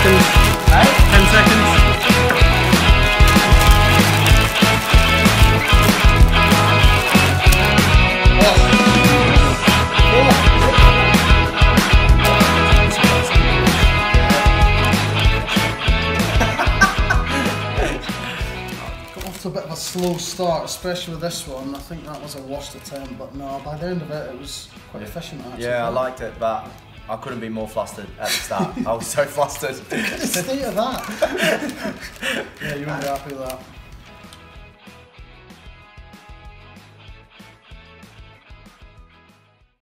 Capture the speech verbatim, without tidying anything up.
seconds. Hey? ten seconds. A bit of a slow start, especially with this one. I think that was a worst attempt, but no, by the end of it, it was quite efficient actually. Yeah, I liked it, but I couldn't be more flustered at the start. I was so flustered. The state of that. Yeah, you won't be happy with that.